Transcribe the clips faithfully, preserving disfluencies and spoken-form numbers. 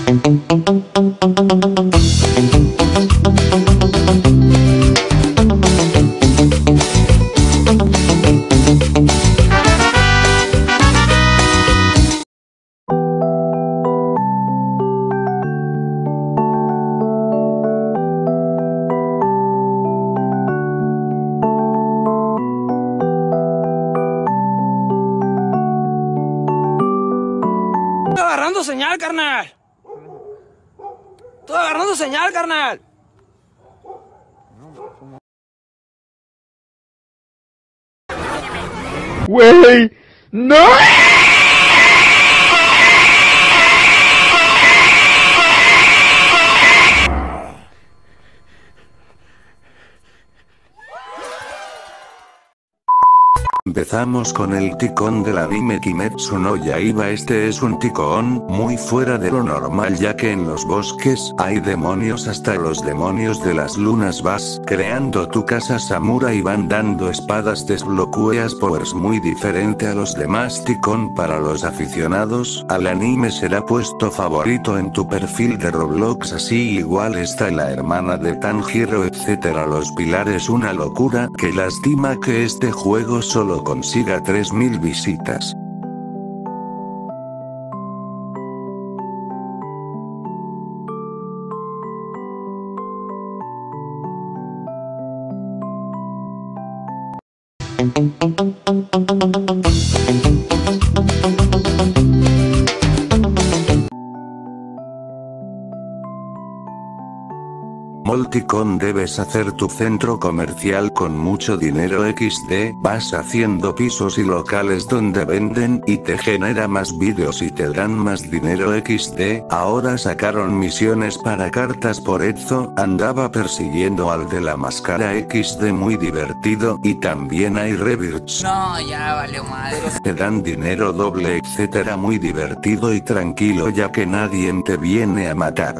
Estoy agarrando señal, carnal. Estoy agarrando señal, carnal. Güey, no. Empezamos con el ticón del anime Kimetsu no Yaiba. Este es un ticón muy fuera de lo normal, ya que en los bosques hay demonios, hasta los demonios de las lunas. Vas creando tu casa samurai y van dando espadas, desbloqueas powers muy diferente a los demás ticón. Para los aficionados al anime será puesto favorito en tu perfil de Roblox, así igual está la hermana de Tanjiro, etcétera. Los pilares, una locura, que lástima que este juego solo consiga tres mil visitas. Molticón, debes hacer tu centro comercial con mucho dinero equis de, vas haciendo pisos y locales donde venden y te genera más vídeos y te dan más dinero equis de. Ahora sacaron misiones para cartas por Ezzo, andaba persiguiendo al de la máscara equis de, muy divertido, y también hay rebirths. No, ya vale madre. Te dan dinero doble, etcétera, muy divertido y tranquilo, ya que nadie te viene a matar.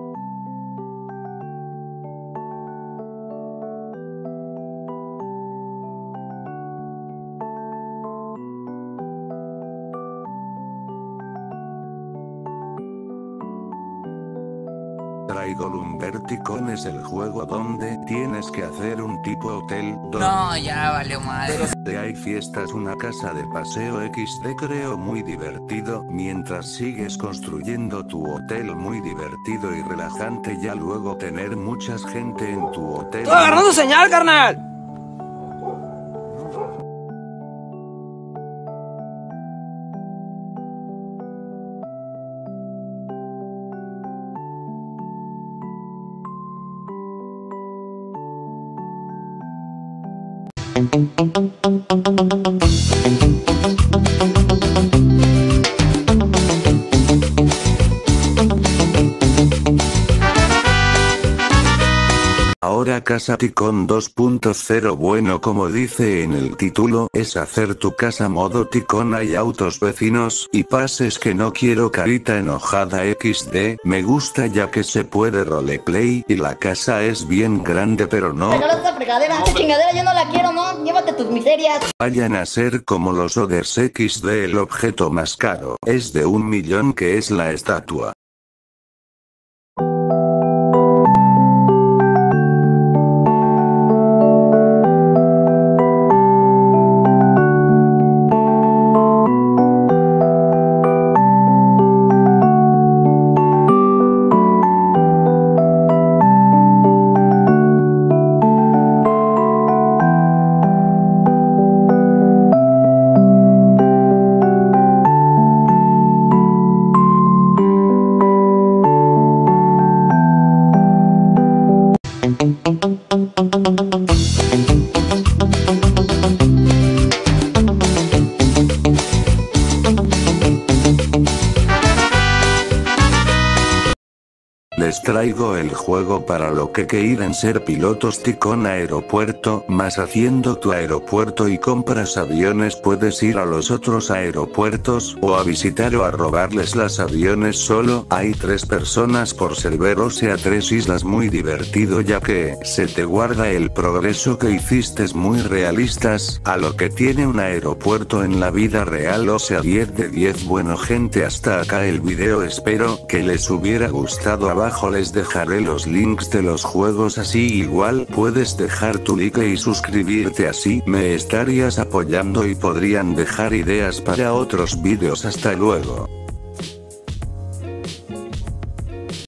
Traigo Lumberticon, es el juego donde tienes que hacer un tipo hotel donde No, ya vale madre. hay fiestas, una casa de paseo equis de, creo muy divertido, mientras sigues construyendo tu hotel, muy divertido y relajante, ya luego tener muchas gente en tu hotel. Estoy agarrando señal, carnal. Ahora Casa Ticón dos punto cero, bueno, como dice en el título, es hacer tu casa modo ticón. Hay autos, vecinos y pases que no quiero, carita enojada equis de, me gusta ya que se puede roleplay y la casa es bien grande, pero no Regala esta fregadera, esta chingadera yo no la quiero, no, llévate tus miserias. vayan a ser como los others equis de. El objeto más caro es de un millón, que es la estatua. Les traigo el juego para lo que quieren ser pilotos Ticón aeropuerto, más haciendo tu aeropuerto y compras aviones puedes ir a los otros aeropuertos, o a visitar o a robarles las aviones solo, hay tres personas por server o sea tres islas muy divertido ya que, se te guarda el progreso que hiciste muy realistas, a lo que tiene un aeropuerto en la vida real o sea diez de diez bueno gente hasta acá el video espero que les hubiera gustado abajo les dejaré los links de los juegos así igual puedes dejar tu like y suscribirte así me estarías apoyando y podrían dejar ideas para otros vídeos hasta luego.